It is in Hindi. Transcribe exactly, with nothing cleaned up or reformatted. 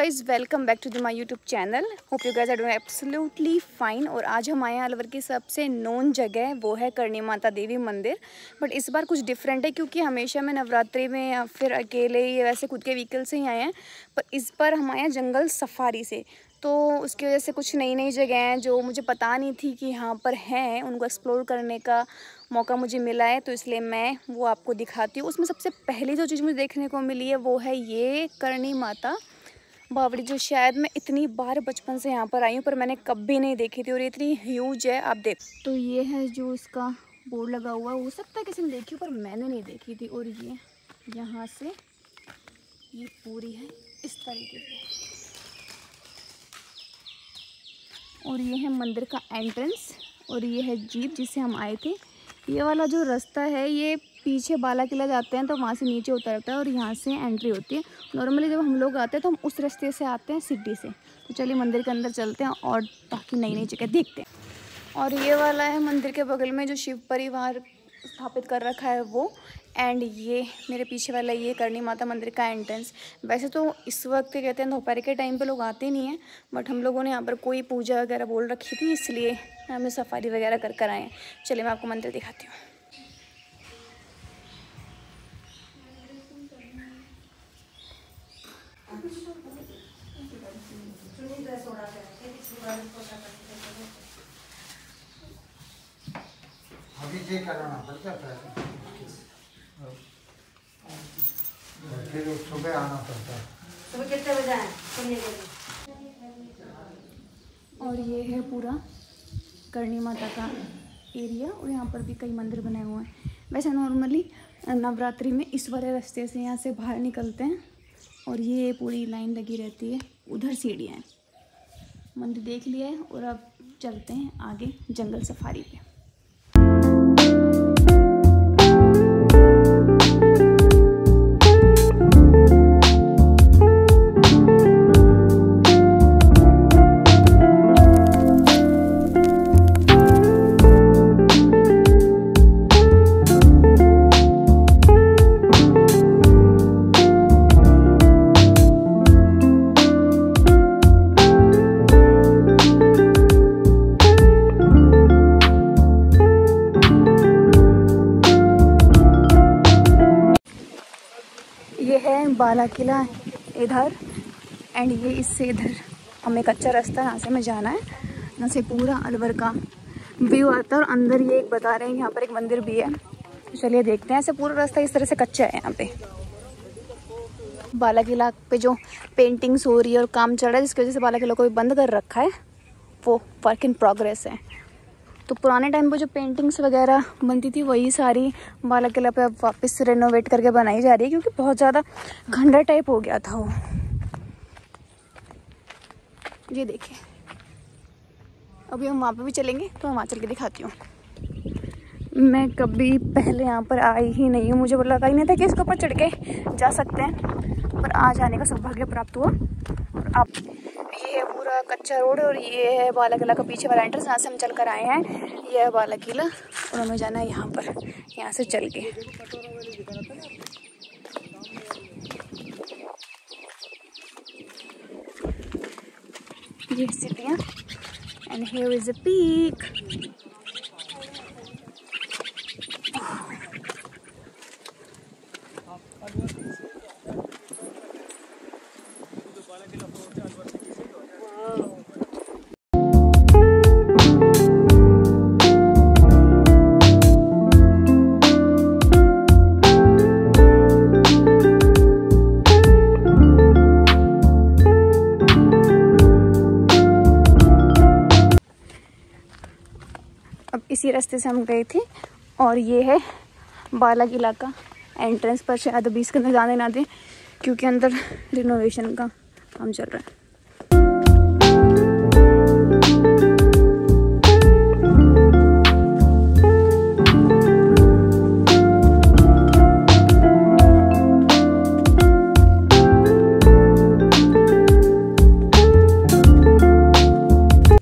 Guys, welcome back to the my YouTube channel. Hope you guys are doing absolutely fine. और आज हम आए हैं अलवर की सबसे नोन जगह, वो है करणी माता देवी मंदिर। बट इस बार कुछ डिफरेंट है क्योंकि हमेशा मैं नवरात्रि में या फिर अकेले या वैसे खुद के व्हीकल से ही आए हैं, पर इस बार हम आए हैं जंगल सफारी से। तो उसकी वजह से कुछ नई नई जगह हैं जो मुझे पता नहीं थी कि यहाँ पर हैं, उनको एक्सप्लोर करने का मौका मुझे मिला है, तो इसलिए मैं वो आपको दिखाती हूँ। उसमें सबसे पहली जो चीज़ मुझे देखने को मिली है वो है ये करणी माता बावड़ी, जो शायद मैं इतनी बार बचपन से यहाँ पर आई हूँ पर मैंने कभी नहीं देखी थी, और ये इतनी ह्यूज है। आप देख, तो ये है जो इसका बोर्ड लगा हुआ है, हो सकता है किसी ने देखी हो पर मैंने नहीं देखी थी। और ये यहाँ से ये पूरी है इस तरीके से, और ये है मंदिर का एंट्रेंस, और ये है जीप जिससे हम आए थे। ये वाला जो रास्ता है ये पीछे बाला किला जाते हैं तो वहाँ से नीचे उतरता है और यहाँ से एंट्री होती है। नॉर्मली जब हम लोग आते हैं तो हम उस रास्ते से आते हैं सिटी से। तो चलिए मंदिर के अंदर चलते हैं और बाकी नई नई जगह देखते हैं। और ये वाला है मंदिर के बगल में जो शिव परिवार स्थापित कर रखा है वो। एंड ये मेरे पीछे वाला ये करणी माता मंदिर का एंट्रेंस। वैसे तो इस वक्त कहते हैं दोपहर के टाइम पे लोग आते नहीं हैं, बट हम लोगों ने यहाँ पर कोई पूजा वगैरह बोल रखी थी इसलिए हमें सफारी वगैरह कर कर आए हैं। चलिए मैं आपको मंदिर दिखाती हूँ। अभी ये करना पड़ता है, फिर सुबह आना पड़ता है। सुबह कितने बजे आए? और ये है पूरा करणी माता का एरिया, और यहाँ पर भी कई मंदिर बनाए हुए हैं। वैसे नॉर्मली नवरात्रि में इस वाले रास्ते से यहाँ से बाहर निकलते हैं और ये पूरी लाइन लगी रहती है, उधर सीढ़ियाँ हैं। मंदिर देख लिया है और अब चलते हैं आगे जंगल सफारी पे। ये है बाला किला इधर, एंड ये इससे इधर हमें कच्चा रास्ता यहाँ से हमें जाना है। यहाँ से पूरा अलवर का व्यू आता है, और अंदर ये एक बता रहे हैं यहाँ पर एक मंदिर भी है। तो चलिए देखते हैं। ऐसे पूरा रास्ता इस तरह से कच्चा है। यहाँ पे बाला किला पे जो पेंटिंग्स हो रही है और काम चल रहा है, जिसकी वजह से बाला किला को भी बंद कर रखा है, वो वर्क इन प्रोग्रेस है। तो पुराने टाइम पे जो पेंटिंग्स वगैरह बनती थी वही सारी बाला किला पे अब वापस रेनोवेट करके बनाई जा रही है, क्योंकि बहुत ज़्यादा खंडर टाइप हो गया था वो। ये देखिए, अभी हम वहाँ पे भी चलेंगे तो मैं वहाँ चल के दिखाती हूँ। मैं कभी पहले यहाँ पर आई ही नहीं हूँ, मुझे लगा ही नहीं था कि इसके ऊपर चढ़ के जा सकते हैं, पर आज आने का सौभाग्य प्राप्त हुआ। और आप, ये है पूरा कच्चा रोड, और ये है बाला किला का पीछे वाला एंट्रेंस, यहाँ से हम चल कर आए हैं। ये है बाला किला और हमें जाना है यहाँ पर, यहाँ से चल के। ये सिटियाँ, and here is a peak. अब इसी रास्ते से हम गए थे, और ये है बाला किला का एंट्रेंस। पर शायद अभी इसके अंदर जाने ना दें क्योंकि अंदर रिनोवेशन का काम चल रहा है।